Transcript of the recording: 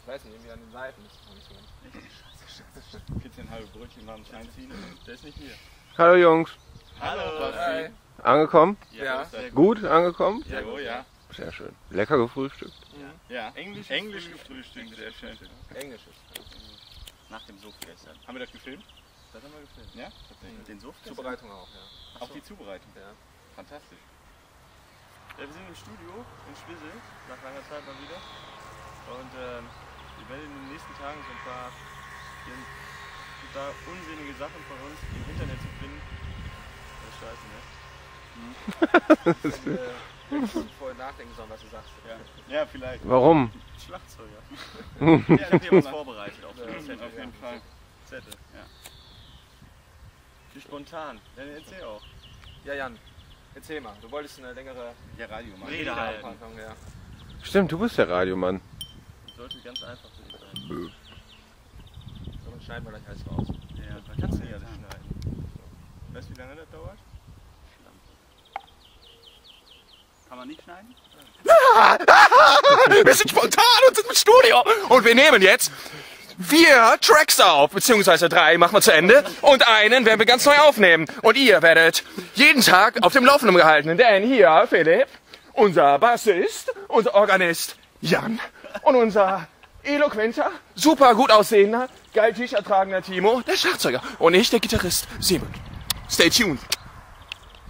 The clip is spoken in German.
weiß nicht, irgendwie an den Seiten ist es nicht so ganz. 14,5 Brötchen waren einziehen, der ist nicht hier. Hallo Jungs. Hallo. Hi. Angekommen? Ja. Sehr gut. Gut angekommen? Ja, oh, ja. Sehr schön. Lecker gefrühstückt. Ja, Englisch gefrühstückt, sehr schön. Englisch ist. Nach dem Suff gestern. Haben wir das gefilmt? Das haben wir gefilmt. Ja, tatsächlich. Den Suff? Zubereitung auch, ja. Auch die Zubereitung? Ja. Fantastisch. Ja, wir sind im Studio in Schwissel, nach langer Zeit mal wieder. Und wir werden in den nächsten Tagen so ein paar unsinnige Sachen von uns im Internet zu finden. Das ist scheiße, ne? Wenn du vorher nachdenken sollen, was du sagst. Ja, vielleicht. Warum? Schlagzeuger. Ja, wir haben uns vorbereitet auf den Zettel. Auf jeden Fall. Zettel, ja. Wie spontan. Dann erzähl auch. Ja, Jan, erzähl mal. Du wolltest eine längere Radio mal. Rede halten. Ja. Stimmt, du bist der Radiomann. Das sollte ganz einfach für dich sein. So, dann schneiden wir gleich alles raus. Ja, da kannst du nicht alles schneiden. Weißt du, wie lange das dauert? Kann man nicht schneiden? Wir sind spontan und sind im Studio und wir nehmen jetzt 4 Tracks auf, beziehungsweise 3 machen wir zu Ende und einen werden wir ganz neu aufnehmen. Und ihr werdet jeden Tag auf dem Laufenden gehalten, denn hier Philipp, unser Bassist, unser Organist Jan und unser eloquenter, super gut aussehender, geil T-Shirt tragender Timo, der Schlagzeuger und ich, der Gitarrist Simon. Stay tuned.